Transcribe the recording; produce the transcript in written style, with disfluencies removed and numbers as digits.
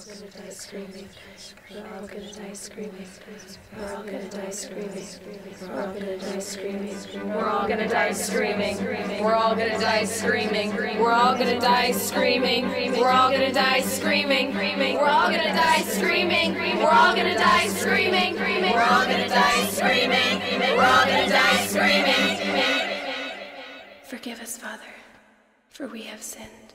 gonna die screaming. We're all gonna die screaming. We're all gonna die screaming. We're all gonna die screaming. We're all gonna die screaming. We're all gonna die screaming. We're all gonna die screaming. We're all gonna die screaming. We're all gonna die screaming. We're all gonna die screaming. We're all gonna die screaming. We're all gonna die screaming. Forgive us, Father, for we have sinned.